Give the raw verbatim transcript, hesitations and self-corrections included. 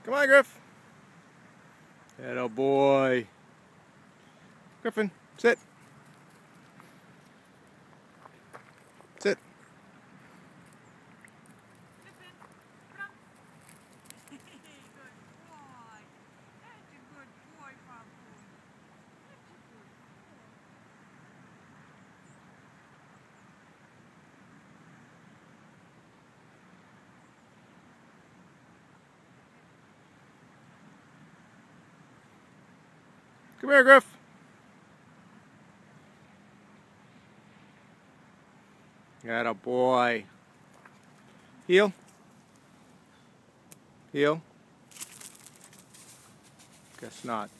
Come on, Griff. Atta boy. Griffin, sit. Sit. Griffin, come. Good boy. That's a good boy, Papu. That's a good boy. Come here, Griff. Atta boy. Heel. Heel. Guess not.